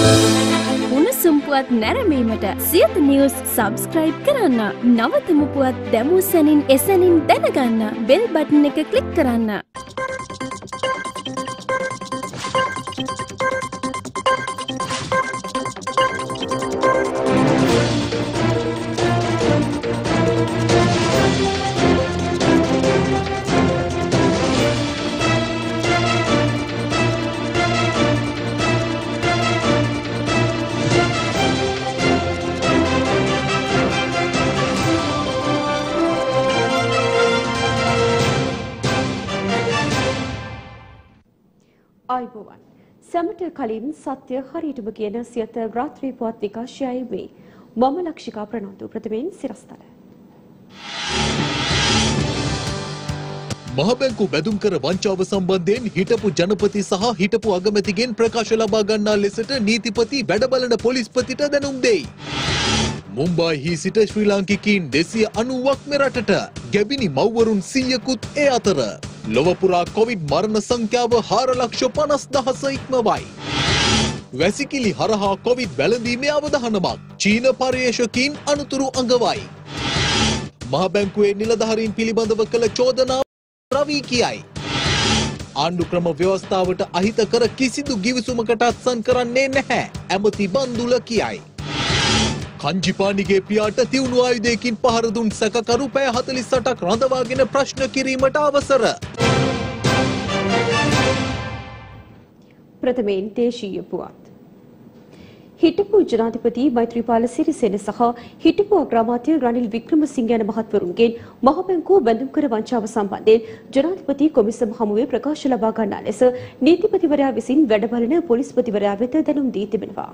පුවත් නැරඹීමට Siyatha news subscribe කරන්න. නවතම පුවත් දැමූ සැනින් එසැනින් දැනගන්න බෙල් බටන් එක ක්ලික් කරන්න. ආයුබෝවන්. සමට කලින් සත්‍ය හරියටම කියන සියත රාත්‍රී පුවත් විකාශයයි වේ. මම ලක්ෂිකා ප්‍රනාන්දු ප්‍රථමයෙන් සිරස්තල. මහබැංකු බැදුම්කර වංචාව සම්බන්ධයෙන් හිටපු ජනපති සහ හිටපු අගමැතිගෙන් ප්‍රකාශ ලබා ගන්නා ලෙසට නීතිපති වැඩබලන පොලිස්පතිට දැනුම් දෙයි. මුම්බායිහි සිට ශ්‍රී ලාංකිකයින් 290ක් මෙරටට ගැබිනි මව්වරුන් 100කුත් ඒ අතර. ලොව පුරා කොවිඩ් මරණ සංඛ්‍යාව 4,50,000 ඉක්මවයි. වැසිකිලි හරහා කොවිඩ් වැළඳීමේ අවධානමක් චීන පර්යේෂකයින් අනුතුරු අඟවයි. මහ බැංකුවේ නිලධාරීන් පිළිබඳව කළ චෝදනාව රවී කියයි. ආණ්ඩු ක්‍රම ව්‍යවස්ථාවට අහිතකර කිසිදු ගිවිසුමකට අත්සන් කරන්නේ නැහැ. ඇමති බන්දුල කියයි. කංජිපානිගේ පියාට තියුණු ආයුධයකින් පහර දුන් සැකකරු පැය 48ක් රඳවාගෙන ප්‍රශ්න කිරීමට අවසර. ප්‍රථමයෙන් දේශීය පුවත්. හිටපු ජනාධිපති මෛත්‍රීපාල සිරිසේන සහ හිටපු අග්‍රාමාත්‍ය රනිල් වික්‍රමසිංහ යන මහත්වරුන්ගෙන් මහ බැංකුව බැඳුම්කර වංචාව සම්බන්ධයෙන් ජනාධිපති කොමිසම හමුවේ ප්‍රකාශ ලබා ගන්නා ලෙස නීතිපතිවරයා විසින් වැඩබලන පොලිස්පතිවරයා වෙත දැනුම් දී තිබෙනවා.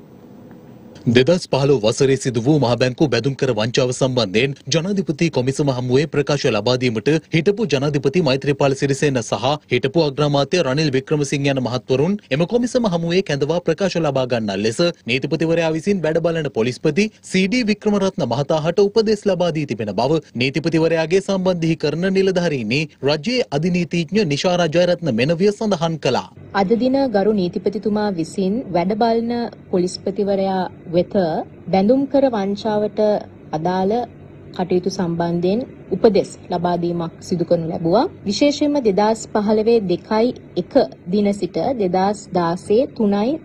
2015 වසරේ සිදු වූ මහ බැංකු බැදුම්කර වංචාව සම්බන්ධයෙන් ජනාධිපති කොමිසම හමුවේ ප්‍රකාශ ලබා දීමට හිටපු ජනාධිපති මෛත්‍රීපාල සිරිසේන සහ හිටපු අග්‍රාමාත්‍ය රනිල් වික්‍රමසිංහ යන මහත්වරුන් එම කොමිසම හමුවේ කැඳවා ප්‍රකාශ ලබා ගන්නා ලෙස නීතිපතිවරයා විසින් වැඩබලන පොලිස්පති සී.ඩී. වික්‍රමරත්න මහතාට උපදෙස් ලබා දී තිබෙන බව නීතිපතිවරයාගේ සම්බන්ධීකරණ නිලධාරීනි රජයේ අධිනීතිඥ නිශාරා ජයරත්න මෙනවිය සඳහන් කළා. අද දින ගරු නීතිපතිතුමා විසින් වැඩබලන පොලිස්පතිවරයා වෙත බැඳුම්කර වංචාවට අදාළ කටයුතු සම්බන්ධයෙන් උපදෙස් ලබා දීමක් සිදු කරනු ලැබුවා. විශේෂයෙන්ම 2015 2.1 දින සිට 2016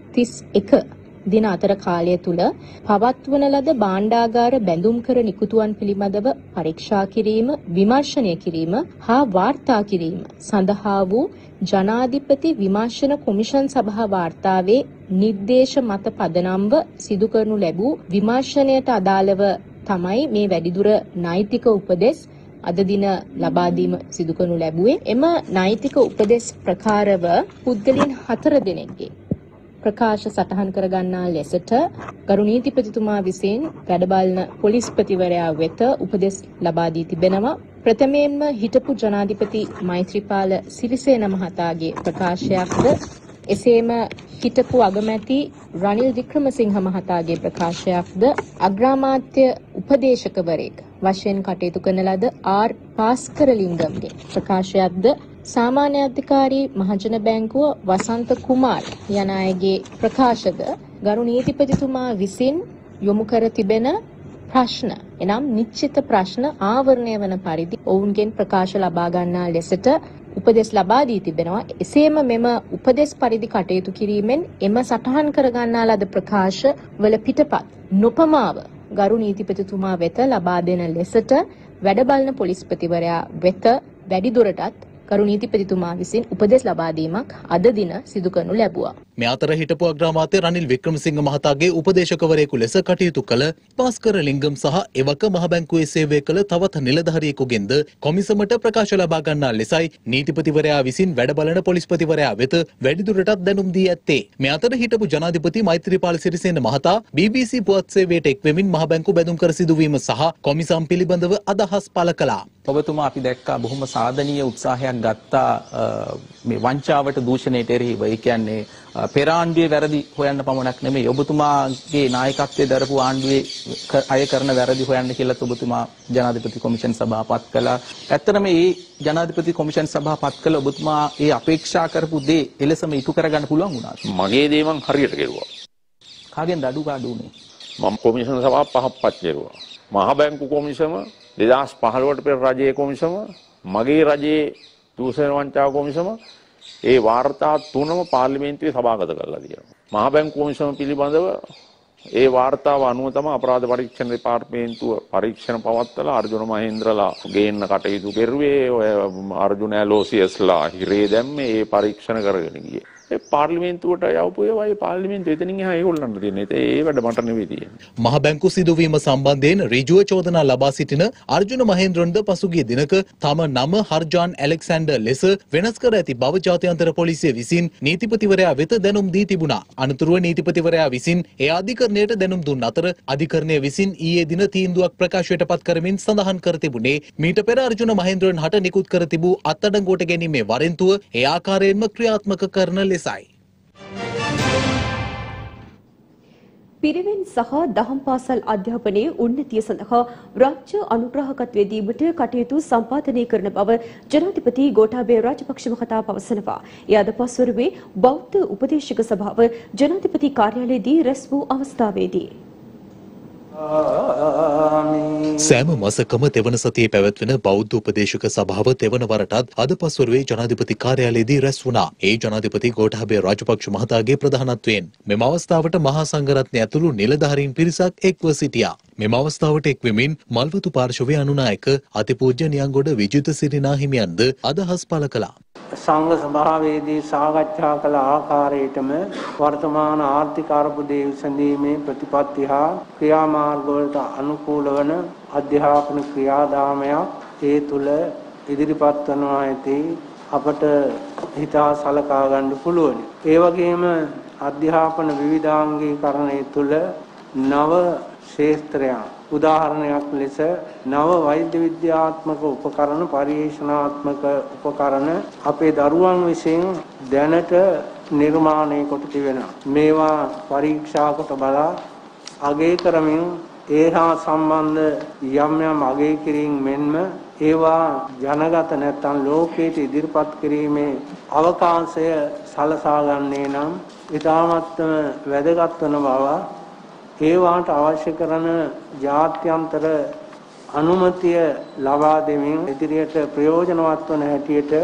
3.31 දින අතර කාලය තුල පවත්වන ලද භාණ්ඩාගාර බැඳුම්කර නිකුතුවන් පිළිබඳව පරීක්ෂා කිරීම, විමර්ශනය කිරීම හා වාර්තා කිරීම සඳහා වූ ජනාධිපති විමර්ශන කොමිෂන් සභා වාර්තාවේ නිර්දේශ මත පදනම්ව සිදු කරනු ලැබූ විමර්ශනයට අදාළව තමයි මේ වැඩිදුර නෛතික උපදෙස් අද දින ලබා දීම සිදු කරනු ලැබුවේ. එම නෛතික උපදෙස් ප්‍රකාරව පුද්ගලයන් 4 දෙනෙක්ගේ ප්‍රකාශ සටහන් කර ගන්නා ලෙසට ගරු නීතිපතිතුමා විසින් වැඩබලන පොලිස්පතිවරයා වෙත උපදෙස් ලබා දී තිබෙනවා. ප්‍රථමයෙන්ම හිටපු ජනාධිපති මෛත්‍රීපාල සිරිසේන මහතාගේ ප්‍රකාශයක්ද එසේම හිටපු අගමැති රනිල් වික්‍රමසිංහ මහතාගේ ප්‍රකාශයක්ද අග්‍රාමාත්‍ය උපදේශකවරයෙක් වශයෙන් කටයුතු කරන ලද ආර් පාස්කරලිංගම්ගේ ප්‍රකාශයක්ද සාමාන්‍ය අධිකාරී මහජන බැංකුව වසන්ත කුමාර් යන අයගේ ප්‍රකාශද ගරු නීතිපතිතුමා විසින් යොමු කර තිබෙන ප්‍රශ්න එනම් නිශ්චිත ප්‍රශ්න ආවරණය වන පරිදි ඔවුන්ගෙන් ප්‍රකාශ ලබා ගන්නා ලෙසට උපදෙස් ලබා දී තිබෙනවා. එසේම මෙම උපදෙස් පරිදි කටයුතු කිරීමෙන් එම සටහන් කර ගන්නා ලද ප්‍රකාශ වල පිටපත් නොපමාව ගරු නීතිපතිතුමා වෙත ලබා දෙන ලෙසට වැඩබලන පොලිස්පතිවරයා වෙත වැඩිදුරටත් ගරු නීතිපතිතුමා විසින් උපදෙස් ලබා දීමක් අද දින සිදු කරනු ලැබුවා. මේ අතර හිටපු අග්‍රාමාත්‍ය රනිල් වික්‍රමසිංහ මහතාගේ උපදේශකවරයෙකු ලෙස කටයුතු කළ පාස්කර ලිංගම් සහ එවක මහ බැංකුවේ සේවය කළ තවත් නිලධාරියෙකුගෙන්ද කොමිසමට ප්‍රකාශ ලබා ගන්නා ලෙසයි නීතිපතිවරයා විසින් වැඩබලන පොලිස්පතිවරයා වෙත වැඩිදුරටත් දැනුම් දී ඇත්තේ. මේ අතර හිටපු ජනාධිපති මෛත්‍රීපාල සිරිසේන මහතා BBC පුවත් සේවයට එක්වෙමින් මහ බැංකු බැඳුම්කර සිදුවීම සහ කොමිසම් පිළිබඳව අදහස් පළ කළා. ඔබතුමා අපි දැක්කා බොහොම සාධනීය උත්සාහයක් ගත්තා මේ වංචාවට දූෂණයට එරෙහිව. ඒ කියන්නේ පෙර ආණ්ඩුවේ වැරදි හොයන්න පමණක් නෙමෙයි ඔබතුමාගේ නායකත්වයේ දරපු ආණ්ඩුවේ අය කරන වැරදි හොයන්න කියලා ඔබතුමා ජනාධිපති කොමිෂන් සභාව පත් කළා. ඇත්තටම මේ ජනාධිපති කොමිෂන් සභාව පත් කළ ඔබතුමා ඒ අපේක්ෂා කරපු දේ එලෙසම ඉටු කරගන්න පුළුවන් වුණා. මගේ දේ මං හරියට කෙරුවා. කාගෙන්ද අඩුපාඩු උනේ? මම කොමිෂන් සභාව 5ක් පත් කෙරුවා. මහ බැංකු කොමිසම 2015ට පෙර රජයේ කොමිසම, මගේ රජයේ දූෂණ වංචා කොමිසම ඒ වාර්තා තුනම පාර්ලිමේන්තුවේ සභාගත කරලා තියෙනවා. මහ බැංකු කොමිසම පිළිබඳව ඒ වාර්තාව අනුව තමයි අපරාධ පරීක්ෂණ දෙපාර්තමේන්තුව පරීක්ෂණ පවත්වලා අර්ජුන මහේන්ද්‍රලා ගේන්න කටයුතු කෙරුවේ. ඔය අර්ජුන ඇලෝසියස්ලා හිරේ දැම්මේ ඒ පරීක්ෂණ කරගෙන ගියේ. ඒ පාර්ලිමේන්තුවට යවපු ඒවා ඒ පාර්ලිමේන්තුව එතනින් එහා ඒගොල්ලන්ට තියෙන්නේ. ඒ වැඩ මට නෙවෙයි තියෙන්නේ. මහ බැංකු සිදුවීම සම්බන්ධයෙන් ඍජුව චෝදනා ලබා සිටින අර්ජුන මහේන්ද්‍රන්ද පසුගිය දිනක තම නම හර්ජාන් ඇලෙක්සැන්ඩර් ලෙස වෙනස් කර ඇති බව ජාත්‍යන්තර පොලිසිය විසින් නීතිපතිවරයා වෙත දැනුම් දී තිබුණා. අනතුරුව නීතිපතිවරයා විසින් ඒ අධිකරණයට දැනුම් දුන් අතර අධිකරණය විසින් ඊයේ දින තීන්දුවක් ප්‍රකාශයට පත් කරමින් සඳහන් කර තිබුණේ මීට පෙර අර්ජුන මහේන්ද්‍රන් හට නිකුත් කර තිබූ අත්අඩංගුවට ගැනීමේ වරෙන්තුව ඒ ආකාරයෙන්ම ක්‍රියාත්මක කරන ලෙසයි. පිරිවෙන් සහ දහම් පාසල් අධ්‍යාපනයේ උන්නතිය සඳහා රාජ්‍ය අනුග්‍රහකත්වයේ දීමට කටයුතු සම්පාදනය කරන බව ජනාධිපති ගෝඨාභය රාජපක්ෂ මහතා පවසනවා. ඒ අද පස්වරුවේ බෞද්ධ උපදේශක සභාව ජනාධිපති කාර්යාලයේදී රැස් වූ අවස්ථාවේදී සෑම මාසකම තෙවන සතියේ පැවැත්වෙන බෞද්ධ උපදේශක සභාව තෙවන වරටත් අද පස්වරුවේ ජනාධිපති කාර්යාලයේදී රැස් වුණා. ඒ ජනාධිපති ගෝඨාභය රාජපක්ෂ මහතාගේ ප්‍රධානත්වයෙන් මෙම අවස්ථාවට මහා සංඝරත්නය ඇතුළු නිලධාරීන් පිරිසක් එක්ව සිටියා. මෙම අවස්ථාවට එක්වෙමින් මල්වතු පාර්ශවයේ අනුනායක අතිපූජ්‍ය නියංගොඩ විජිත සිරිනා හිමියන්ද අදහස් පළ කළා. සංඝ සභාවේදී සාකච්ඡා කළ ආකාරයටම වර්තමාන ආර්ථික අර්බුදයේ විසඳීමේ ප්‍රතිපත්ති හා ක්‍රියාමාර්ගවලට අනුකූල වන අධ්‍යාපන ක්‍රියාදාමයක් ඒ තුල ඉදිරිපත් කරනවා ඇති අපට හිතා සලකා ගන්න පුළුවන්. ඒ වගේම අධ්‍යාපන විවිධාංගීකරණය තුල නව ශාස්ත්‍රයන් උදාහරණයක් ලෙස නව වෛද්‍ය විද්‍යාත්මක උපකරණ පරිශනාත්මක උපකරණ අපේ දරුවන් විසින් දැනට නිර්මාණය කොට තිබෙනවා. මේවා පරීක්ෂා කොට බලා අගය කරමින් ඒ හා සම්බන්ධ යම් යම් අගය කිරීම මෙන්ම ඒවා ජනගත නැත්නම් ලෝකයට ඉදිරිපත් කිරීමේ අවකාශය සලසා ගන්නේ නම් ඉතාමත්ම වැදගත් වන බව ඒවාට අවශ්‍ය කරන ජාත්‍යන්තර අනුමැතිය ලබා දෙමින් ඉදිරියට ප්‍රයෝජනවත් වන හැටියට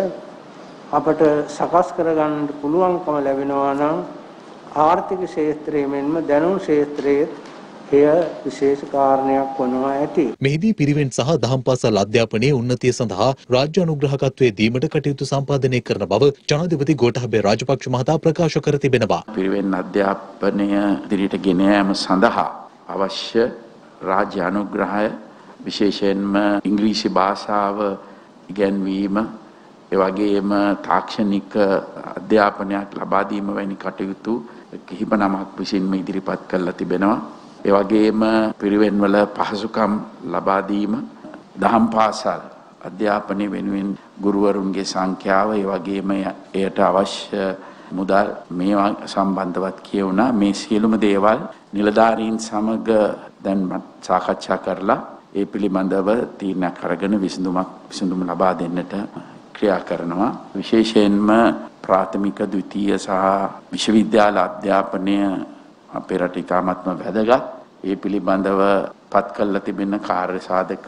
අපට සකස් කර ගන්නට පුළුවන්කම ලැබෙනවා නම් ආර්ථික ක්ෂේත්‍රයේ මෙන්ම දැනුම් ක්ෂේත්‍රයේ එය විශේෂ කාරණයක් වනවා ඇති. මෙහිදී පිරිවෙන් සහ දහම් පාසල් අධ්‍යාපනයේ උන්නතිය සඳහා රාජ්‍ය අනුග්‍රහකත්වයේ දීමට කටයුතු සම්පාදනය කරන බව ජනාධිපති ගෝඨාභය රාජපක්ෂ මහතා ප්‍රකාශ කර තිබෙනවා. පිරිවෙන් අධ්‍යාපනය ඉදිරියට ගෙන යාම සඳහා අවශ්‍ය රාජ්‍ය අනුග්‍රහය විශේෂයෙන්ම ඉංග්‍රීසි භාෂාව ඉගැන්වීම එවැගේම තාක්ෂණික අධ්‍යාපනයක් ලබා දීම වැනි කටයුතු කිහිප නමක් විසින්ම ඉදිරිපත් කරලා තිබෙනවා. ඒ වගේම පිරිවෙන්වල පහසුකම් ලබා දීම, දහම් පාසල් අධ්‍යාපනය වෙනුවෙන් ගුරුවරුන්ගේ සංඛ්‍යාව, ඒ වගේම එයට අවශ්‍ය මුදල් මේවා සම්බන්ධවත් කියවුණා. මේ සියලුම දේවල් නිලධාරීන් සමග දැන් සාකච්ඡා කරලා ඒ පිළිබඳව තීරණයක් අරගෙන විසඳුම ලබා දෙන්නට ක්‍රියා කරනවා. විශේෂයෙන්ම ප්‍රාථමික, ද්විතීය සහ විශ්වවිද්‍යාල අධ්‍යාපනය අපේ රටේ ඉතාමත්ම වැදගත්. ඒ පිළිබඳව පත් කළ තිබෙන කාර්ය සාධක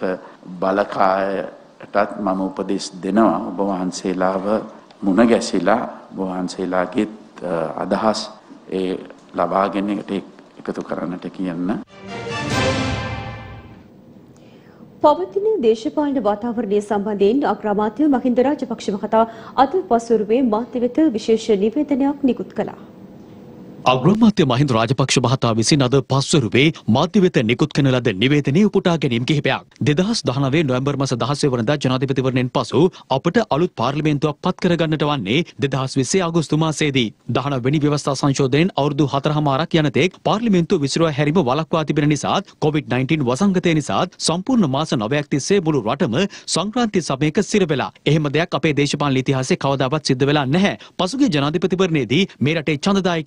බලකායටත් මම උපදෙස් දෙනවා. ඔබ වහන්සේලාව මුණ ගැසිලා ඔබ වහන්සේලාගේ අදහස් ඒ ලබාගෙන එකතු කරන්නට කියන්න. පවතින දේශපාලන වාතාවරණය සම්බන්ධයෙන් අග්‍රාමාත්‍ය මහින්ද රාජපක්ෂ මහතා අද පසුරුවේ මාධ්‍ය වෙත විශේෂ නිවේදනයක් නිකුත් කළා. අග්‍රාමාත්‍ය මහින්ද රාජපක්ෂ මහතා විසින් අද පස්වරුවේ මාධ්‍ය වෙත නිකුත් කරන ලද නිවේදනයේ උපුටා ගැනීම් කිහිපයක් 2019 නොවැම්බර් මාස 16 වනදා ජනාධිපතිවරණයෙන් පසු අපට අලුත් පාර්ලිමේන්තුවක් පත් කරගන්නට වන්නේ 2020 අගෝස්තු මාසයේදී 19 වෙනි ව්‍යවස්ථා සංශෝධනයෙන් අවුරුදු 4.5ක් යනතෙක් පාර්ලිමේන්තුව විසිරුවා හැරීම වළක්වා තිබෙන නිසාත් COVID-19 වසංගතය නිසාත් සම්පූර්ණ මාස 9ක් තිස්සේ මුළු රටම සංක්‍රාන්ති සමයක සිර වෙලා. එහෙම දෙයක් අපේ දේශපාලන ඉතිහාසයේ කවදාවත් සිද්ධ වෙලා නැහැ. පසුගිය ජනාධිපතිවරණයේදී මේ රටේ ඡන්දදායකයින් සිදු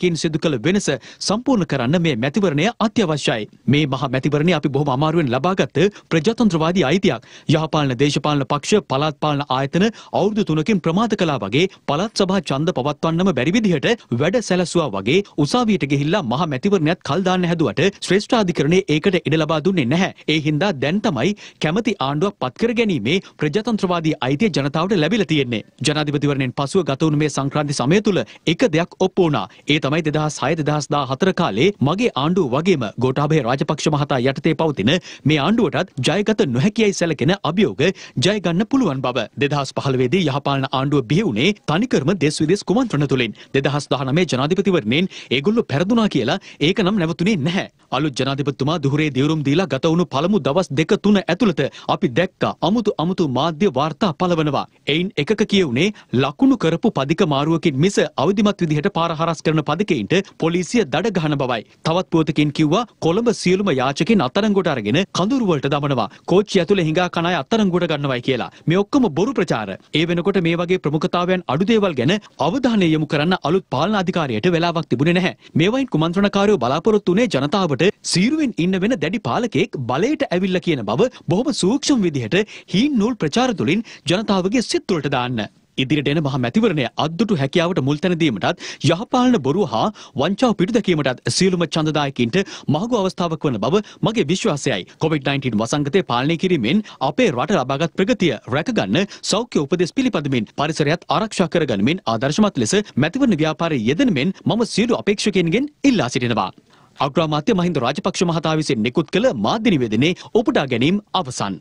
කළ වෙනස සම්පූර්ණ කරන්න මේ මැතිවරණය අත්‍යවශ්‍යයි. මේ මහා මැතිවරණය අපි බොහොම අමාරුවෙන් ලබාගත් ප්‍රජාතන්ත්‍රවාදී අයිතියක්. යහපාලන දේශපාලන පක්ෂ පළාත් පාලන ආයතන අවුරුදු 3කින් ප්‍රමාද කළා වගේ පළාත් සභා ඡන්ද පවත්වන්නම බැරි විදිහට වැඩ සැලසුවා වගේ උසාවියට ගිහිල්ලා මහා මැතිවරණයත් කල් දාන්න හැදුවට ශ්‍රේෂ්ඨාධිකරණයේ ඒකට ඉඩ ලබා දුන්නේ නැහැ. ඒ හින්දා දැන් තමයි කැමැති ආණ්ඩුවක් පත් කර ගැනීමේ ප්‍රජාතන්ත්‍රවාදී අයිතිය ජනතාවට ලැබිලා තියෙන්නේ. ජනාධිපතිවරණයෙන් පසුව ගත වුණු මේ සංක්‍රාන්ති සමය තුල එක දෙයක් ඔප්පු වුණා. ඒ තමයි 2006-2014 කාලේ මගේ ආණ්ඩුව වගේම ගෝඨාභය රාජපක්ෂ මහතා යටතේ පවතින මේ ආණ්ඩුවටත් ජයගත නොහැකියයි සැලකෙන අභියෝග ජය ගන්න පුළුවන් බව. 2015 දී යහපාලන ආණ්ඩුව බිහි වුණේ තනිකරම දෙස් විදෙස් කුමන්ත්‍රණ තුලින්. 2019 ජනාධිපතිවරණයෙන් ඒගොල්ලෝ පෙරදුනා කියලා ඒක නම් නැවතුනේ නැහැ. අලුත් ජනාධිපතිතුමා දුහුරේ දියුරුම් දීලා ගත වුණු පළමු දවස් 2-3 ඇතුළත අපි දැක්කා අමුතු මාධ්‍ය වාර්තා පළවනවා. එයින් එකක කියුනේ ලකුණු කරපු පදික මාරුවකින් මිස අවදිමත් විදිහට පාර හරස් කරන පදිකයින්ට පොලිසිය දඩ ගහන බවයි. තවත් පුවතකින් කිව්වා කොළඹ සියලුම යාචකයන් අත්අඩංගුවට අරගෙන කඳුරු වලට දමනවා. කෝච්චිය ඇතුලේ හිඟා කන අය අත්අඩංගුවට ගන්නවයි කියලා. මේ ඔක්කොම බොරු ප්‍රචාර. ඒ වෙනකොට මේ වගේ ප්‍රමුඛතාවයන් අඩු දේවල් ගැන අවධානය යොමු කරන්න අලුත් පාලන අධිකාරියට වෙලාවක් තිබුණේ නැහැ. මේවයින් කුමන්ත්‍රණකාරයෝ බලාපොරොත්තු වුණේ ජනතාවට සීරුවෙන් ඉන්න වෙන දැඩි පාලකෙක් බලයට ඇවිල්ලා කියන බව බොහොම සූක්ෂම විදිහට හීන් නූල් ප්‍රචාර තුලින් ජනතාවගේ සිත් වලට දාන්න. ඉදිරියට එන මහා මැතිවරණය අද්දුටු හැකියාවට මුල් තැන දීමටත් යහපාලන බොරුව හා වංචාව පිටු දැකීමටත් සියලුම ඡන්දදායකින්ට මහඟු අවස්ථාවක් වන බව මගේ විශ්වාසයයි. COVID-19 වසංගතය පාලනය කිරීමෙන් අපේ රට ලබාගත් ප්‍රගතිය රැකගන්න සෞඛ්‍ය උපදෙස් පිළිපදමින් පරිසරයත් ආරක්ෂා කරගනිමින් ආදර්ශමත් ලෙස මැතිවරණ ව්‍යාපාරයේ යෙදෙන මෙන් මම සියලු අපේක්ෂකයන්ගෙන් ඉල්ලා සිටිනවා. අග්‍රාමාත්‍ය මහින්ද රාජපක්ෂ මහතා විසින් නිකුත් කළ මාධ්‍ය නිවේදනයේ උපුටා ගැනීම අවසන්.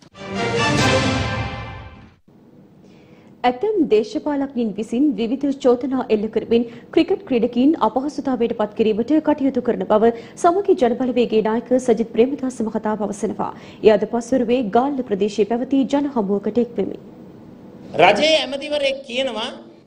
ඇතැම් දේශපාලඥයින් විසින් විවිධ චෝදනා එල්ල කරමින් ක්‍රිකට් ක්‍රීඩකයින් අපහසුතාවයට පත් කිරීමට කටයුතු කරන බව සමගි ජනබලවේගයේ නායක සජිත් ප්‍රේමදාස මහතා පවසනවා. එය අද පස්වරුවේ ගාල්ල ප්‍රදේශයේ පැවති ජන හමුවකට එක්වෙමින්. රජයේ ඇමතිවරයෙක් කියනවා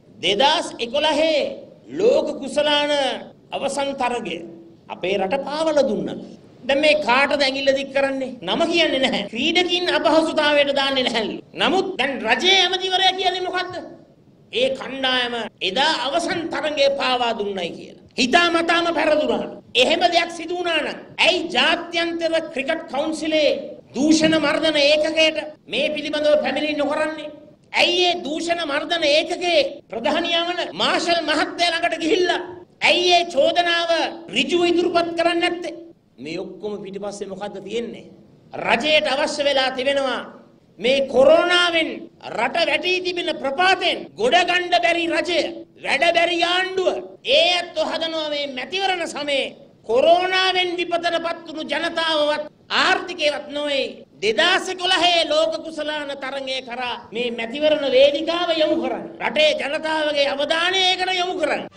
2011 ලෝක කුසලාන අවසන් තරගය අපේ රට පාවල දුන්නා. දැන් මේ කාටද ඇඟිල්ල දික් කරන්නේ? නම කියන්නේ නැහැ. ක්‍රීඩකින් අපහසුතාවයට දාන්නේ නැහැලු. නමුත් දැන් රජයේ ඇමතිවරයා කියන්නේ මොකද්ද? ඒ කණ්ඩායම එදා අවසන් තරඟේ පාවා දුන්නයි කියලා. හිතාමතාම පෙරදුනා. එහෙම දෙයක් සිදු වුණා නම් ඇයි ජාත්‍යන්තර ක්‍රිකට් කවුන්සිලේ දූෂණ මර්දන ඒකකයට මේ පිළිබඳව පැමිණිලි නොකරන්නේ? ඇයි ඒ දූෂණ මර්දන ඒකකයේ ප්‍රධානියා වන මාෂල් මහත්තයා ළඟට ගිහිල්ලා ඇයි ඒ චෝදනාව ඍජුව ඉදිරිපත් කරන්නේ නැත්තේ? මේ ඔක්කොම පිටිපස්සේ මොකද්ද තියෙන්නේ? රජයට අවශ්‍ය වෙලා තිබෙනවා මේ කොරෝනාවෙන් රට වැටී තිබෙන ප්‍රපාතෙන් ගොඩ ගන්න බැරි රජය, වැඩ බැරි ආණ්ඩුව. ඒ අත්ව හදනවා මේ මැතිවරණ සමයේ කොරෝනාවෙන් විපතටපත් වුණු ජනතාවවත් ආර්ථිකයවත් නොවේ 2011 ලෝක කුසලාන තරඟය කරා මේ මැතිවරණ වේදිකාව යොමු කරන්නේ. රටේ ජනතාවගේ අවධානය ඒකට යොමු කරන්නේ.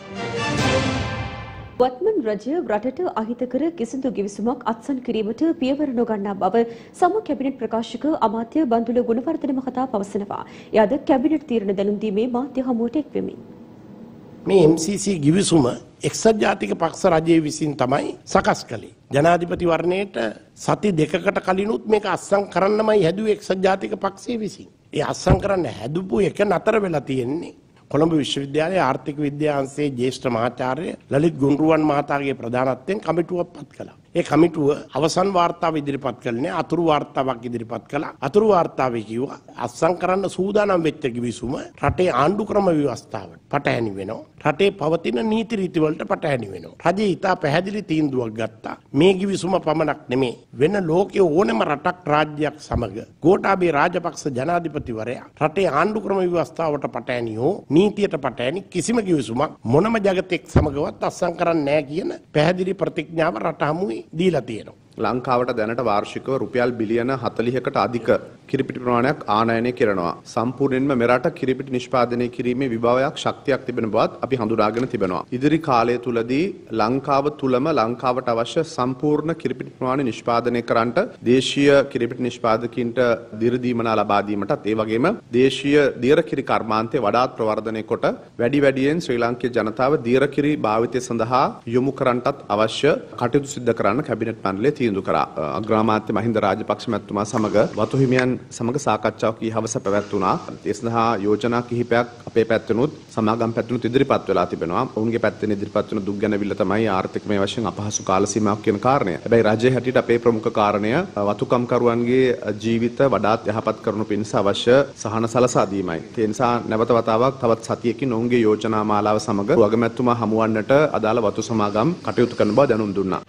වත්මන් රජය රටට අහිතකර කිසිදු ගිවිසුමක් අත්සන් කිරීමට පියවර නොගන්නා බව සම කැබිනට් ප්‍රකාශක අමාත්‍ය බන්දුල ගුණවර්ධන මහතා පවසනවා. එයද කැබිනට් තීරණ දැනුම් දීමේ මාධ්‍ය හමුවට එක්වෙමින්. මේ MCC ගිවිසුම එක්සත් ජාතික පක්ෂ රජයේ විසින් තමයි සකස් කළේ. ජනාධිපතිවරණයට සති දෙකකට කලිනුත් මේක අත්සන් කරන්නමයි හැදුවේ එක්සත් ජාතික පක්ෂයේ විසින්. ඒ අත්සන් කරන්න හැදුපු එක නතර වෙලා තියෙන්නේ. කොළඹ විශ්වවිද්‍යාලයේ ආර්ථික විද්‍යාංශයේ ජ්‍යෙෂ්ඨ මහාචාර්ය ලලිත් ගුණරුවන් මහතාගේ ප්‍රධානත්වයෙන් කමිටුවක් පත් කළා. ඒ කමිටුව අවසන් වාර්තාව ඉදිරිපත් කළේ අතුරු වාර්තාවක් ඉදිරිපත් කළා. අතුරු වාර්තාවේ කිව්වා අත්සන් කරන්න සූදානම් වෙච්ච කිවිසුම රටේ ආණ්ඩු ක්‍රම ව්‍යවස්ථාවට පටහැනි වෙනවා. රටේ පවතින නීති රීති වලට පටහැනි වෙනවා. රජය ඉතා පැහැදිලි තීන්දුවක් ගත්තා. මේ කිවිසුම පමණක් නෙමේ වෙන ලෝකයේ ඕනෑම රටක් රාජ්‍යයක් සමග ගෝඨාභය රාජපක්ෂ ජනාධිපතිවරයා රටේ ආණ්ඩු ක්‍රම ව්‍යවස්ථාවට පටහැනි හෝ නීතියට පටහැනි කිසිම කිවිසුමක් මොනම ජගතෙක් සමගවත් අත්සන් කරන්නේ නැහැ කියන පැහැදිලි ප්‍රතිඥාව රට හමුවේ දීලා තියෙනවා. ලංකාවට දැනට වාර්ෂිකව රුපියල් බිලියන 40කට අධික කිරිපිටි ප්‍රමාණයක් ආනයනය කරනවා. සම්පූර්ණයෙන්ම මෙරට කිරිපිටි නිෂ්පාදනය කිරීමේ විභවයක් ශක්තියක් තිබෙන බවත් අපි හඳුනාගෙන තිබෙනවා. ඉදිරි කාලය තුලදී ලංකාව තුලම ලංකාවට අවශ්‍ය සම්පූර්ණ කිරිපිටි ප්‍රමාණය නිෂ්පාදනය කරන්නට දේශීය කිරිපිටි නිෂ්පාදකයින්ට දිර දීමනා ලබා දීමටත් ඒ වගේම දේශීය දියර කිරි කර්මාන්තය වඩාත් ප්‍රවර්ධනය කොට වැඩි වැඩියෙන් ශ්‍රී ලාංකේය ජනතාව දියර කිරි භාවිතය සඳහා යොමු කරන්නටත් අවශ්‍ය කටයුතු සිදු කරන්න කැබිනට් මණ්ඩලය තීන්දුව කරා. අග්‍රාමාත්‍ය මහින්ද රාජපක්ෂ මැතිතුමා සමග වතු හිමියන් සමග සාකච්ඡාවක් කී හවස පැවැත්වුණා. ඒ සඳහා යෝජනා කිහිපයක් අපේ පැත්තෙනුත් සමාගම් පැත්තෙනුත් ඉදිරිපත් වෙලා තිබෙනවා. ඔවුන්ගේ පැත්තෙන් ඉදිරිපත් වෙන දුක් ගැනවිල්ල තමයි ආර්ථිකමය වශයෙන් අපහසු කාල සීමාවක් කියන කාරණය. හැබැයි රජයේ හැටියට අපේ ප්‍රමුඛ කාරණය වතුකම්කරුවන්ගේ ජීවිත වඩාත් යහපත් කරනු පිණිස අවශ්‍ය සහන සලසා දීමයි. ඒ නිසා නැවත වතාවක් තවත් සතියකින් ඔවුන්ගේ යෝජනා මාලාව සමග අගමැතිතුමා හමුවන්නට අදාළ වතු සමාගම් කටයුතු කරන බව දැනුම් දුන්නා.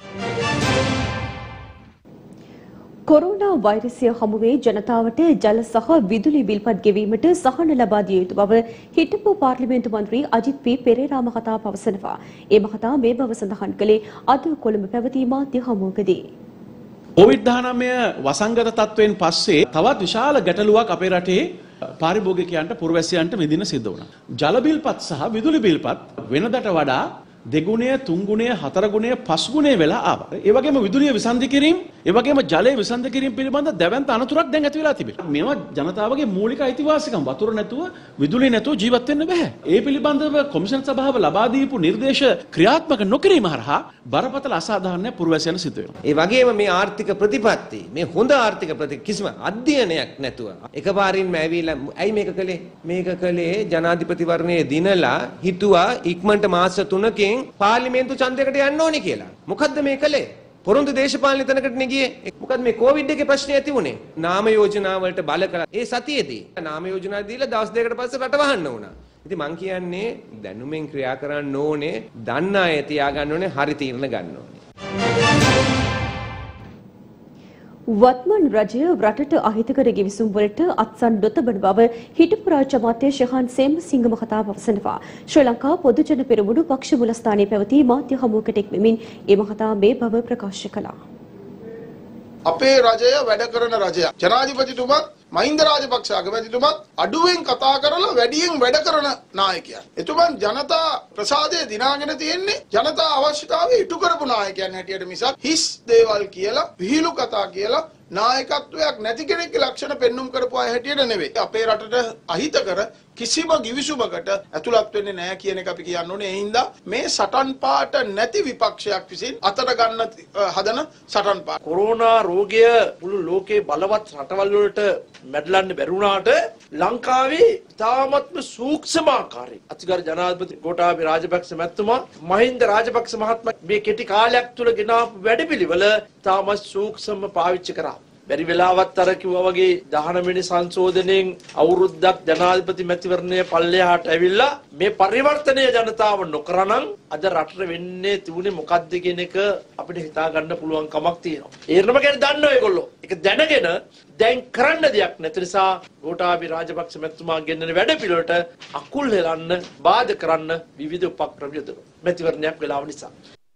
කොරෝනා වෛරසය හමුවේ ජනතාවට ජල සහ විදුලි බිල්පත් ගෙවීමට සහන ලබා දිය යුතු බව හිටපු පාර්ලිමේන්තු මන්ත්‍රී අජිත් පී පෙරේරා මහතා පවසනවා. ඒ මහතා මේ බව සඳහන් කළේ අද කොළඹ පැවති මාධ්‍ය හමුවකදී. COVID-19 වසංගත තත්වයෙන් පස්සේ තවත් විශාල ගැටලුවක් අපේ රටේ පාරිභෝගිකයන්ට පුරවැසියන්ට විඳින්න සිද්ධ වුණා. ජල බිල්පත් සහ විදුලි බිල්පත් වෙනදට වඩා දෙගුණය, තුන්ගුණය, හතරගුණය, පස්ගුණය වෙලා ආවා. ඒ වගේම විදුලිය විසන්ධි කිරීම, ඒ වගේම ජලය විසන්ධි කිරීම පිළිබඳ දැවැන්ත අනතුරක් දැන් ඇති වෙලා තිබෙනවා. මේවා ජනතාවගේ මූලික අයිතිවාසිකම්. වතුර නැතුව, විදුලිය නැතුව ජීවත් වෙන්න බෑ. ඒ පිළිබඳව කොමිෂන් සභාව ලබා දීපු නිර්දේශ ක්‍රියාත්මක නොකිරීම හරහා බරපතල අසාධාරණයක් පුරවැසියන් සිද්ධ වෙනවා. ඒ වගේම මේ ආර්ථික ප්‍රතිපත්ති, මේ හොඳ ආර්ථික කිසිම අධ්‍යයනයක් නැතුව එකපාරින්ම ඇවිල්ලා ඇයි මේක කළේ? මේක කළේ ජනාධිපතිවරණයේ දිනලා හිතුවා ඉක්මනට මාස 3කින් පාර්ලිමේන්තු ඡන්දයකට යන්න ඕනේ කියලා. මොකද්ද මේ කළේ? පොරොන්දු දේශපාලන තැනකට නෙගියේ. මොකද මේ කොවිඩ් එකේ ප්‍රශ්නේ ඇති වුණේ. නාම යෝජනා වලට බල කළා. ඒ සතියේදී නාම යෝජනා දීලා දවස් දෙකකට පස්සේ රට වහන්න වුණා. ඉතින් මං කියන්නේ දැනුමින් ක්‍රියා කරන්න ඕනේ. දන්න අය තියාගන්න ඕනේ. හරි තීරණ ගන්න ඕනේ. වත්මන් රජය රටට අහිතකර ගිවිසුම් වලට අත්සන් නොතබන බව හිටපු රාජ්‍ය අමාත්‍ය ශහාන් සේමසිංහ මහතා පවසනවා. ශ්‍රී ලංකා පොදු ජන පෙරමුණු පක්ෂ මුලස්ථානයේ පැවති මාධ්‍ය හමුවකට එක්වෙමින් ඒ මහතා මේ බව ප්‍රකාශ කළා. අපේ රජය වැඩ කරන රජයක්. ජනාධිපතිතුමත් මහින්ද රාජපක්ෂ අගමැතිතුමත් අඩුවෙන් කතා කරලා වැඩියෙන් වැඩ කරන නායකයන්. එතුමන් ජනතා ප්‍රසාදය දිනාගෙන තියෙන්නේ ජනතා අවශ්‍යතාවය ඉටු කරපු නායකයන් හැටියට මිසක් හිස් දේවල් කියලා විහිළු කතා කියලා නායකත්වයක් නැති කෙනෙක්ගේ ලක්ෂණ පෙන්눔 කරපු අය හැටියට නෙවෙයි. අපේ රටට අහිතකර කිසිම ගිවිසුමකට ඇතුළත් වෙන්නේ නැහැ කියන එක අපි කියන්න ඕනේ. ඒ හින්දා මේ සටන් පාට නැති විපක්ෂයක් විසින් අතට ගන්න හදන සටන් පාට. කොරෝනා රෝගය මුළු ලෝකේ බලවත් රටවල් වලට මැඩලන්න බැරුණාට ලංකාවේ තාමත්ම සූක්ෂම ආකාරයෙන් අතිගරු ජනාධිපති ගෝඨාභය රාජපක්ෂ මැතිතුමා මහින්ද රාජපක්ෂ මහත්මයා මේ කෙටි කාලයක් තුල ගෙනාවු වැඩපිළිවෙල තාමත් සූක්ෂම පාවිච්චි කරා. බැරි වෙලාවත් අර කිව්වා වගේ 19 වෙනි සංශෝධනයෙන් අවුරුද්දක් ජනාධිපති මැතිවරණය පල්ලෙහාට ඇවිල්ලා මේ පරිවර්තනය ජනතාව නොකරනම් අද රටට වෙන්නේ තිබුණේ මොකද්ද කියන එක අපිට හිතා ගන්න පුළුවන් කමක් තියෙනවා. ඒරම ගැන දන්නවා ඒගොල්ලෝ. ඒක දැනගෙන දැන් කරන්න දෙයක් නැති නිසා ගෝඨාභය රාජපක්ෂ මැතිතුමා ගෙන්නන වැඩ පිළිවෙලට අකුල් හෙලන්න බාධා කරන්න විවිධ උපක්‍රම යොදනවා. මැතිවරණයක් වෙලාව නිසා.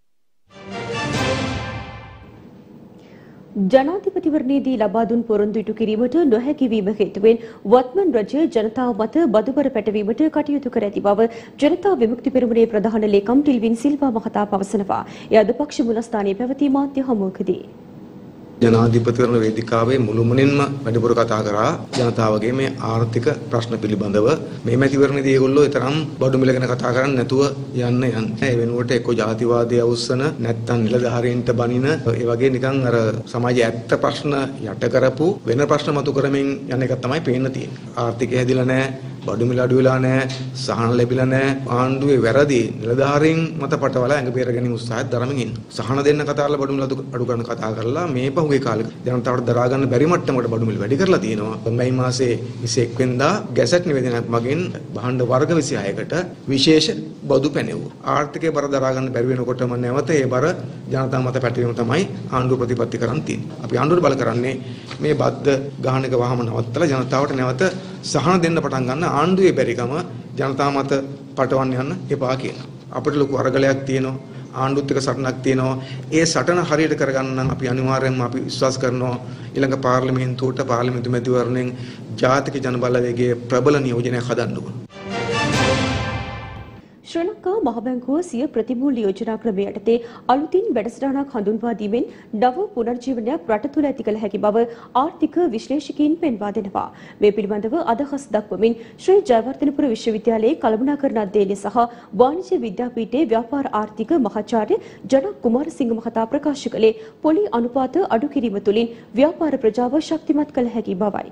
ජනාධිපතිවරණයේදී ලබා දුන් පොරොන්දු ඉටු කිරීමට නොහැකි වීම හේතුවෙන් වත්මන් රජය ජනතාව මත බදුබර පැටවීමට කටයුතු කර ඇති බව ජනතා විමුක්ති පෙරමුණේ ප්‍රධාන ලේකම් ටිල්වින් සිල්වා මහතා පවසනවා. එය අද පක්ෂ මුලස්ථානයේ පැවති මාධ්‍ය හමුවකදී ජනාධිපතිවරණ වේදිකාවේ මුළුමනින්ම වැඩිපුර කතා කරා ජනතාවගේ මේ ආර්ථික ප්‍රශ්න පිළිබඳව. මේ මැතිවරණයේදී ඒගොල්ලෝ තරම් බඩු මිල ගැන කතා කරන්නේ නැතුව යන්නේ. ඒ වෙනුවට එක්ක ජාතිවාදය අවුස්සන නැත්නම් නිලධාරීන්ට බනින ඒ වගේ නිකන් අර සමාජයේ ඇත්ත ප්‍රශ්න යට කරපු වෙන ප්‍රශ්න මතු කරමින් යන එක තමයි පේන්න තියෙන්නේ. ආර්ථිකය හැදිලා නැහැ, බඩු මිල අඩු වෙලා නැහැ, සහන ලැබිලා නැහැ. ආණ්ඩුවේ වැරදි නිලධාරීන් මත පටවලා ඇඟ බේර ගැනීම උත්සාහයක් දරමින් ඉන්නවා. සහන දෙන්න කතා කරලා බඩු මිල අඩු කරන කතා කරලා මේ පහුගිය කාලෙක ජනතාවට දරා ගන්න බැරි මට්ටමකට බඩු මිල වැඩි කරලා තියෙනවා. මේ මාසේ 21 වෙනිදා ගැසට් නිවේදනයක් මගින් භාණ්ඩ වර්ග 26කට විශේෂ බදු පැනෙවුවා. ආර්ථිකය බර දරා ගන්න බැරි වෙනකොටම නැවත ඒ බර ජනතා මත පැටවීම තමයි ආණ්ඩුව ප්‍රතිපත්ති කරන් තියෙන්නේ. අපි ආණ්ඩුවට බල කරන්නේ මේ බද්ද ගහන එක වහම නවත්තලා ජනතාවට නැවත සහන දෙන්න පටන් ගන්න. ආණ්ඩුවේ බැරිකම ජනතා මත පටවන්න යන්න එපා කියනවා. අපිට ලොකු අරගලයක් තියෙනවා. ආණ්ඩුත් එක්ක සටනක් තියෙනවා. ඒ සටන හරියට කරගන්න නම් අපි අනිවාර්යයෙන්ම අපි විශ්වාස කරනවා ඊළඟ පාර්ලිමේන්තුවට පාර්ලිමේන්තු මැතිවරණයෙන් ජාතික ජනබලවේගයේ ප්‍රබල නියෝජනයක් හදන්න ඕන. ශ්‍රී ලංකා මහ බැංකුව සිය ප්‍රතිමූල්‍ය යෝජනා ක්‍රමය යටතේ අලුතින් වැඩසටහනක් හඳුන්වා දීමෙන් නව පුනර්ජීවනයක් රට තුළ ඇති කළ හැකි බව ආර්ථික විශ්ලේෂකයින් පෙන්වා දෙනවා. මේ පිළිබඳව අදහස් දක්වමින් ශ්‍රී ජයවර්ධනපුර විශ්වවිද්‍යාලයේ කළමනාකරණ අධ්‍යයනය සහ වාණිජ්‍ය විද්‍යාපීඨයේ ව්‍යාපාර ආර්ථික මහාචාර්ය ජනක් කුමාරසිංහ මහතා ප්‍රකාශ කළේ පොලි අනුපාත අඩු කිරීම තුළින් ව්‍යාපාර ප්‍රජාව ශක්තිමත් කළ හැකි බවයි.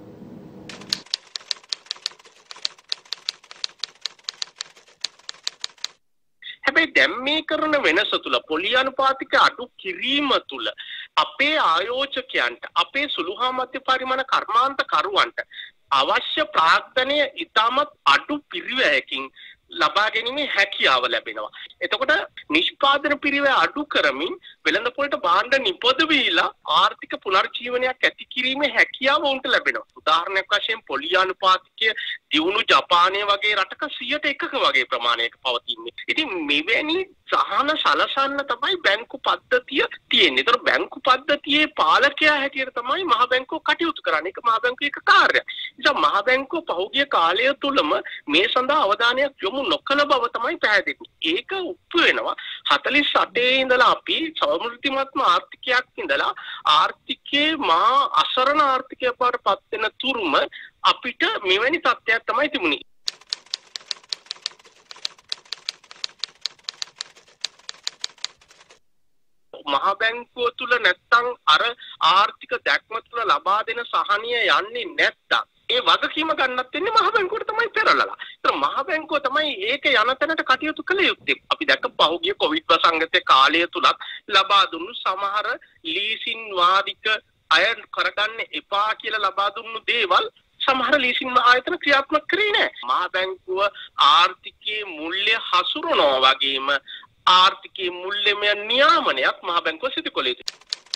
හැබැයි දැන් මේ කරන වෙනස තුල පොලි අනුපාතික අඩු කිරීම තුල අපේ ආයෝජකයන්ට අපේ සුළු හා මධ්‍ය පරිමාණ කර්මාන්තකරුවන්ට අවශ්‍ය ප්‍රාග්ධනය ඉතාමත් අඩු පිරිවැයකින් ලබා ගැනීමේ හැකියාව ලැබෙනවා. එතකොට නිෂ්පාදන පිරිවැය අඩු කරමින් වෙළඳපොළට භාණ්ඩ නිපදවීලා ආර්ථික පුනර්ජීවනයක් ඇති කිරීමේ හැකියාව උන්ට ලැබෙනවා. උදාහරණයක් වශයෙන් පොලි අනුපාතිකය දියුණු ජපානය වගේ රටක 101ක වගේ ප්‍රමාණයක පවතින්නේ. ඉතින් මෙවැනි සහන සලසන්න තමයි බැංකු පද්ධතිය තියෙන්නේ. ඒතර බැංකු පද්ධතියේ පාලකයා හැටියට තමයි මහ බැංකුව කටයුතු කරන්නේ. ඒක මහ බැංකුවේ එක කාර්යයක්. නිසා මහ බැංකුව පහුගිය කාලය තුලම මේ සඳහා අවධානයක් යොමු නොකළ බව තමයි පැහැදිලි. ඒක උප්පු වෙනවා 48 ඉඳලා අපි සමෘද්ධිමත්ම ආර්ථිකයක් ඉඳලා ආර්ථිකයේ මා අසරණ ආර්ථිකයක් බවට පත් වෙන තුරුම අපිට මෙවැනි තත්ත්වයක් තමයි තිබුණේ. මහ බැංකුව තුල නැත්තම් අර ආර්ථික දැක්ම තුල ලබා දෙන සහනය යන්නේ නැත්තම් ඒ වගකීම ගන්නත් වෙන්නේ මහ බැංකුවට තමයි පෙරලලා. ඒතර මහ බැංකුව තමයි ඒක යන තැනට කටයුතු කළ යුත්තේ. අපි දැක්ක පහුගිය කොවිඩ් වසංගතයේ කාලය තුලත් ලබා දුන්නු සමහර ලීසින් වාදික අය කරගන්න එපා කියලා ලබා දුන්නු දේවල් සමහර ලීසින් ආයතන ක්‍රියාත්මක කරේ නැහැ. මහ බැංකුව ආර්ථිකයේ මුල්‍ය හසුරනවා වගේම ආර්ථිකයේ මුල්‍යමය නියාමනයක් මහ බැංකුව සිදු කළ යුතුයි.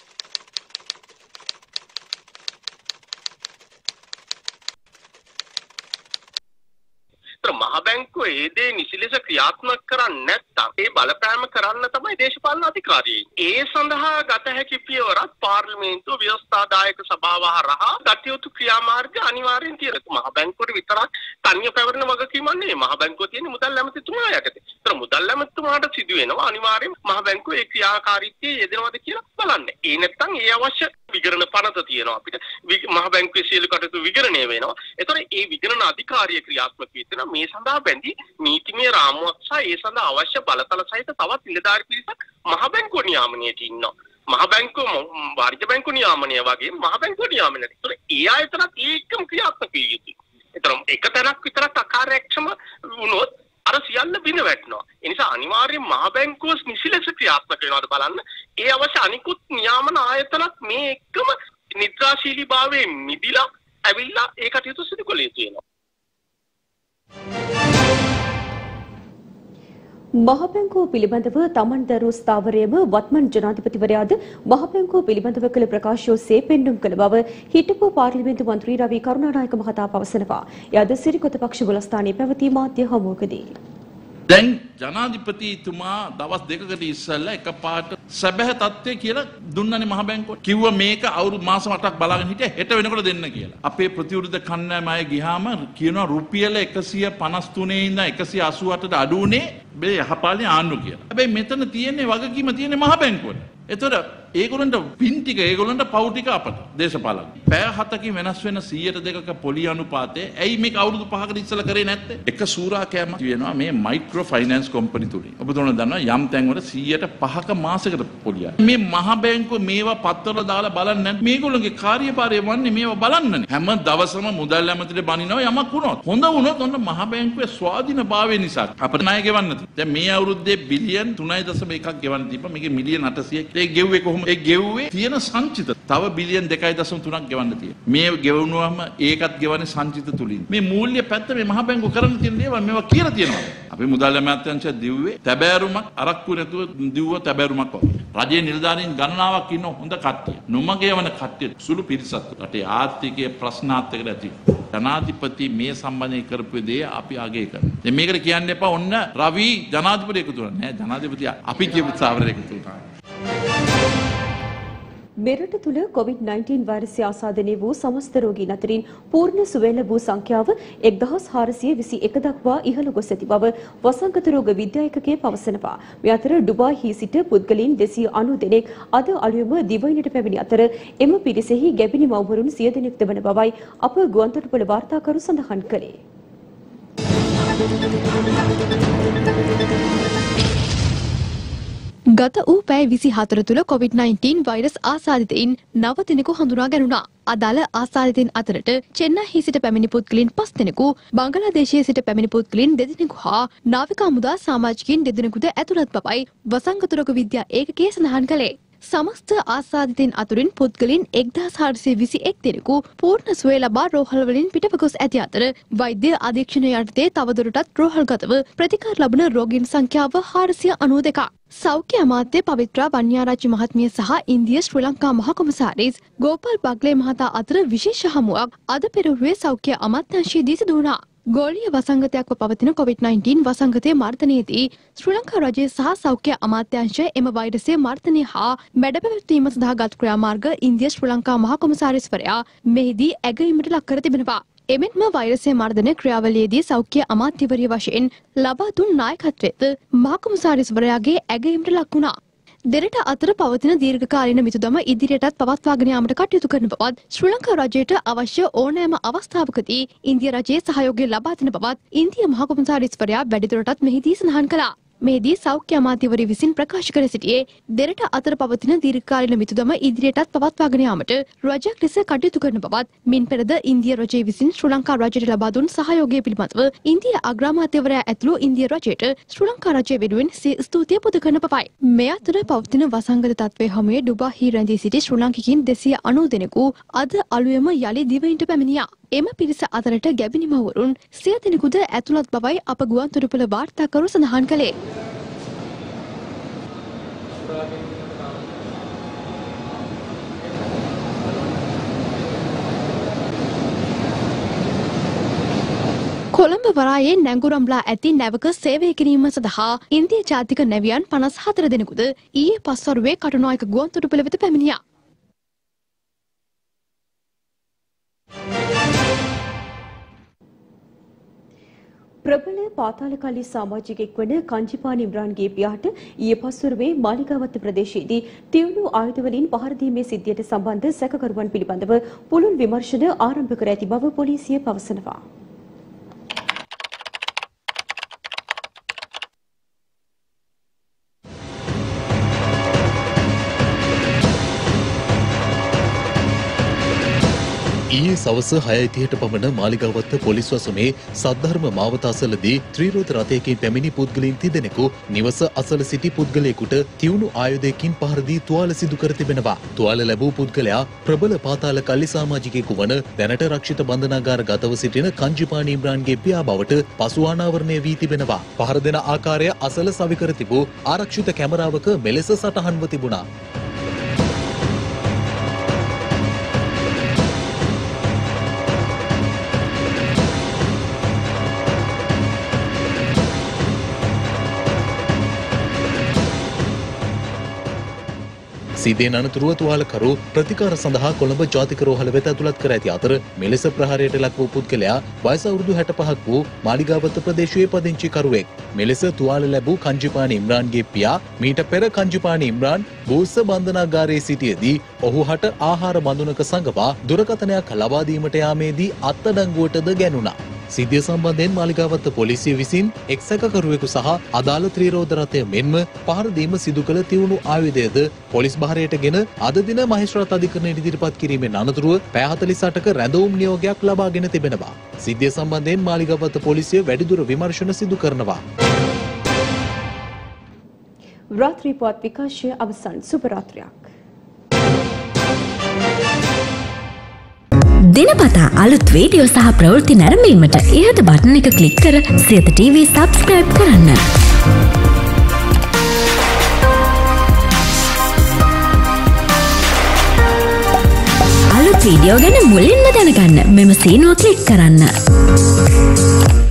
මහ බැංකුව ඒ දේ නිසි ලෙස ක්‍රියාත්මක කරන්නේ නැත්නම් ඒ බලපෑම කරන්න තමයි දේශපාලන අධිකාරිය. ඒ සඳහා ගත හැකි පියවරක් පාර්ලිමේන්තුව ව්‍යවස්ථාදායක සභාව හරහා ගතයුතු ක්‍රියාමාර්ග අනිවාර්යෙන් තියෙනවා. මහ බැංකුවට විතරක් තනිය පැවරෙන වගකීමක් නෙවෙයි. මහ බැංකුව තියෙන්නේ මුදල් ඇමතිතුමා යටතේ. ඒතර මුදල් ඇමතිතුමාට සිදු වෙනවා අනිවාර්යෙන් මහ බැංකුව ඒ ක්‍රියාකාරීත්වයේ යෙදෙනවද කියලා බලන්න. ඒ නැත්නම් ඒ අවශ්‍ය විගණන පනත තියෙනවා අපිට. මහ බැංකුවේ සියලු කටයුතු විගණනය වෙනවා. ඒතර ඒ විගණන අධිකාරිය ක්‍රියාත්මක වෙනවා. මේ සඳහා බැඳි නීතිමය රාමුවක් සහ ඒ සඳහා අවශ්‍ය බලතල සහිත තවත් නිලධාරි පිරිසක් මහ බැංකුව නියාමනයට ඉන්නවා. මහ බැංකුව වාණිජ්‍ය බැංකුව නියාමනය වගේ මහ බැංකුව නියාමනයට. ඒතර ඒ ආයතනත් ඒකම ක්‍රියාත්මක විය යුතුයි. ඒතර එක තැනක් විතරක් අකාර්යක්ෂම වුණොත් අර සියල්ල බිඳ වැටෙනවා. ඒ නිසා අනිවාර්යයෙන් මහ බැංකුව නිසිලෙස ක්‍රියාත්මක වෙනවද බලන්න. ඒ අවශ්‍ය අනිකුත් නියාමන ආයතනත් මේ එක්කම නිද්‍රාශීලීභාවයෙන් මිදිලා ඇවිල්ලා ඒ කටයුතු සිදු කළ යුතු වෙනවා. මහ බැංකුව පිළිබඳව තමන් දරූ ස්ථාවරයේම වත්මන් ජනාධිපතිවරයාද මහ බැංකුව පිළිබඳව කළ ප්‍රකාශය ඔස්සේ පෙන්නුම් කළ බව හිටපු පාර්ලිමේන්තු මන්ත්‍රී රවි කරුණානායක මහතා පවසනවා. එයද සිරිකොත පක්ෂ බලස්ථානයේ පැවති මාධ්‍ය හමුවකදී. දැන් ජනාධිපතිතුමා දවස් දෙකකට ඉස්සෙල්ලා එකපාරට සැබෑ තත්ත්වය කියලා දුන්නනේ මහ බැංකුවට. කිව්වා මේක අවුරුදු මාස 8ක් බලාගෙන හිටියා හෙට වෙනකොට දෙන්න කියලා. අපේ ප්‍රතිවිරුද්ධ කණ්ඩායම අය ගියාම කියනවා රුපියල 153 ඉඳන් 188ට අඩු වුණේ මේ යහපාලන ආණ්ඩුව කියලා. හැබැයි මෙතන තියෙන්නේ වගකීම තියෙන්නේ මහ බැංකුවට. එතකොට ඒගොල්ලන්ට පින් ටික ඒගොල්ලන්ට පව් ටික අපට දේශපාලන. පැය 7කින් වෙනස් වෙන 102ක පොලි අනුපාතය ඇයි මේක අවුරුදු 5කට ඉස්සෙල්ලා කරේ නැත්තේ? එක සූරා කෑමක් වෙනවා මේ මයික්‍රෝ ෆයිනෑන්ස් කම්පැනි තුලින්. ඔබතුමා දන්නවා යම් තැන්වල 105ක මාසයකට පොලියක්. මේ මහ බැංකුව මේවා පත්තරවල දාලා බලන්නේ නැත්නම් මේගොල්ලන්ගේ කාර්යභාරය වන්නේ මේවා බලන්නනේ. හැම දවසම මුදල් ඇමතිට බනිනවා යමක් වුණොත්. හොඳ වුණොත් ඔන්න මහ බැංකුවේ ස්වාධීනභාවය නිසා අපිට ණය ගෙවන්න තියෙනවා. දැන් මේ අවුරුද්දේ බිලියන් 3.1ක් ගෙවන්න තිබ්බා. මේකේ මිලියන් 800ක්. ඒ ගෙව්වේ කොහොමද? ඒ ගෙව්වේ තියෙන සංචිත. තව බිලියන් 2.3ක් ගෙවන්න තියෙනවා. මේ ගෙවුනොම ඒකත් ගෙවන්නේ සංචිත තුලින්. මේ මූල්‍ය පැත්ත මේ මහ බැංකුව කරන්න තියෙන දේවල් මේවා කියලා තියෙනවා. අපි මුදල් අමාත්‍යාංශය දිව්වේ තැබෑරුමක් අරක්කු නැතුව දිව්ව තැබෑරුමක් වගේ. රජයේ නිලධාරීන් ගණනාවක් ඉන්න හොඳ කට්ටිය. නොමගේවන කට්ටිය සුළු පිරිසක්. රටේ ආර්ථිකයේ ප්‍රශ්නාත් එක්ක ඇති. ජනාධිපති මේ සම්බන්ධයෙන් කරපු දේ අපි අගය කරනවා. දැන් මේකට කියන්න එපා ඔන්න රවි ජනාධිපති එකතු වුණා නෑ. ජනාධිපති අපි කියපු සාවරය එකතු වුණා. මෙරට තුළ COVID-19 වෛරසය ආසාදනය වූ සමස්ත රෝගීන් අතරින් පූර්ණ සුවය ලැබූ සංඛ්‍යාව 1421 දක්වා ඉහළ ගොස් ඇති බව වසංගත රෝග විද්‍යායකකේ පවසනවා. මේ අතර ඩුබායිහි සිට පුද්ගලයන් 290 දෙනෙක් අද අලුයම දිවයිනට පැමිණි අතර එම පිරිසෙහි ගැබිණි මව්වරුන් 100 දෙනෙක්ද වන බවයි අප ගුවන්තොටුපළ වාර්තාකරු සඳහන් කළේ. ගත වූ පැය 24 තුළ COVID-19 වෛරස් ආසාදිතයින් 9 දෙනෙකු හඳුනා ගැනුණා. අදාළ ආසාදිතයින් අතරට චෙන්නයිහි සිට පැමිණි පුද්ගලයන් 5 දෙනෙකු, බංගලාදේශයේ සිට පැමිණි පුද්ගලයන් 2 දෙනෙකු හා නාවික හමුදා සමාජිකයින් 2 දෙනෙකුද ඇතුළත් බවයි වසංගත රෝග විද්‍යා ඒකකයේ සඳහන් කළේ. සමස්ත ආසාදිතයින් අතුරින් පුද්ගලයන් 1421 දෙනෙකු පූර්ණ සුවය ලබා රෝහල් වලින් පිටව ගොස් ඇති අතර වෛද්‍ය අධීක්ෂණය යටතේ තවදුරටත් රෝහල්ගතව ප්‍රතිකාර ලබන රෝගීන් සංඛ්‍යාව 492ක්. සෞඛ්‍ය අමාත්‍ය පවිත්‍රා වන්‍යාරච්චි මහත්මිය සහ ඉන්දිය ශ්‍රී ලංකා මහ කොමසාරිස් ගෝපාල් බග්ලේ මහතා අතර විශේෂ හමුවක් අද පෙරවරුවේ සෞඛ්‍ය අමාත්‍යාංශයේදී සිදු වුණා. ගෝලීය වසංගතයක්ව පවතින COVID-19 වසංගතයේ මර්ධනයේදී ශ්‍රී ලංකා රජය සහ සෞඛ්‍ය අමාත්‍යාංශය එම වෛරසයේ මර්ධනය හා මැඩපැවැත්වීම සඳහා ගත් ක්‍රියාමාර්ග ඉන්දිය ශ්‍රී ලංකා මහ කොමසාරිස්වරයා මෙහිදී ඇගයීමට ලක් කර තිබෙනවා. එමෙන්ම වෛරසයේ මර්ධන ක්‍රියාවලියේදී සෞඛ්‍ය අමාත්‍යවරිය වශයෙන් ලබා දුන් නායකත්වයේද මහ කොමසාරිස්වරයාගේ ඇගයීමට ලක් වුණා. දෙරට අතර පවතින දීර්ඝකාලීන මිතුදම ඉදිරියටත් පවත්වාගෙන යාමට කටයුතු කරන බවත් ශ්‍රී ලංකා රජයට අවශ්‍ය ඕනෑම අවස්ථාවකදී ඉන්දිය රජයේ සහයෝගය ලබා දෙන බවත් ඉන්දිය මහ කොමසාරිස්වරයා වැඩිදුරටත් මෙහිදී සඳහන් කළා. මෙහිදී සෞඛ්‍ය අමාත්‍යවරිය විසින් ප්‍රකාශ කර සිටියේ දෙරට අතර පවතින දීර්ඝකාලීන මිතුදම ඉදිරියටත් පවත්වාගෙන යාමට රජයක් ලෙස කටයුතු කරන බවත් මින් පෙරද ඉන්දිය රජය විසින් ශ්‍රී ලංකා රජයට ලබා දුන් සහයෝගය පිළිබඳව ඉන්දිය අග්‍රාමාත්‍යවරයා ඇතුළු ඉන්දිය රජයට ශ්‍රී ලංකා රජය වෙනුවෙන් ස්තුතිය පුද කරන බවයි. මේ අතර පවතින වසංගත තත්ත්වයේ හමුවේ ඩුබායිහි රැඳී සිටි ශ්‍රී ලාංකිකයින් 290 දෙනෙකු අද අලුයම යලි දිවයිනට පැමිණියා. එම පිරිස අතරට ගැබිණි මව්වරුන් 100 දෙනෙකුද ඇතුළත් බවයි අප ගුවන්තොටුපළ වාර්තාකරු සඳහන් කළේ. කොළඹ වරායේ නැංගුරම්ලා ඇති නැවක සේවය කිරීම සඳහා ඉන්දිය ජාතික නැවියන් 54 දෙනෙකුද ඊයේ පස්වරුවේ කටුනායක ගුවන්තොටුපළ වෙත පැමිණියා. ප්‍රබල පාතාලකල්ලි සමාජිකෙක් වන කංජිපානි ඉම්රාන්ගේ පියාට ඊයේ පස්වරුවේ මාලිගාවත්ත ප්‍රදේශයේදී තියුණු ආයුධ වලින් පහර දීමේ සිද්ධියට සම්බන්ධ සැකකරුවන් පිළිබඳව පුළුල් විමර්ශන ආරම්භ කර ඇති බව පොලිසිය පවසනවා. ඊයේ සවස 6:30ට පමණ මාලිගාවත්ත පොලිස් වසමේ සද්ධර්ම මාවත අසලදී ත්‍රිරෝද රථයකින් පැමිණි පුද්ගලයන් 30 දෙනෙකු නිවස අසල සිටි පුද්ගලයෙකුට තියුණු ආයුධයකින් පහර දී තුවාල සිදු කර තිබෙනවා. තුවාල ලැබූ පුද්ගලයා ප්‍රබල පාතාල කල්ලි සමාජිකයෙකු වන දැනට රක්ෂිත බන්ධනාගාර ගතව සිටින කංජිපානි ඉම්රාන්ගේ පියා බවට පසු අනාවරණය වී තිබෙනවා. පහර දෙන ආකාරය අසල සවිකර තිබූ ආරක්ෂිත කැමරාවක මෙලෙස සටහන්ව තිබුණා. සිදෙන අනතුරුව තුවාලකරු ප්‍රතිකාර සඳහා කොළඹ ජාතික රෝහල වෙත ඇතුළත් කර ඇති අතර මෙලෙස ප්‍රහාරයට ලක් වූ පුද්ගලයා වයස අවුරුදු 65ක් වූ මාලිගාවත්ත ප්‍රදේශයේ පදිංචිකරුවෙක්. මෙලෙස තුවාල ලැබූ කංජිපානි ඉම්රාන්ගේ පියා මීට පෙර කංජිපානි ඉම්රාන් බෝස බන්ධනාගාරයේ සිටියේදී ඔහු හට ආහාර බඳුනක සඟවා දුරකථනයක් ලබා දීමට යාමේදී අත්අඩංගුවටද ගැනුණා. සිද්ධිය සම්බන්ධයෙන් මාලිගාවත්ත පොලිසිය විසින් එක් සැකකරුවෙකු සහ අදාළ ත්‍රිරෝද රථය මෙන්ම පහර දීම සිදු කළ තියුණු ආයුධයද පොලිස් භාරයට ගෙන අද දින මහේස්ත්‍රාත් අධිකරණයට ඉදිරිපත් කිරීමෙන් අනතුරුව පැය 48ක රැඳවුම් නියෝගයක් ලබාගෙන තිබෙනවා. සිද්ධිය සම්බන්ධයෙන් මාලිගාවත්ත පොලිසිය වැඩිදුර විමර්ශන සිදු කරනවා. රාත්‍රී පුවත් විකාශය අවසන්. සුබ රාත්‍රියක්. දිනපතා අලුත් වීඩියෝ සහ ප්‍රවෘත්ති නැරඹීමට ඉහත බටන් එක ක්ලික් කර සියත TV සබ්ස්ක්‍රයිබ් කරන්න. අලුත් වීඩියෝ ගැන මුලින්ම දැනගන්න මෙම සීනුව ක්ලික් කරන්න.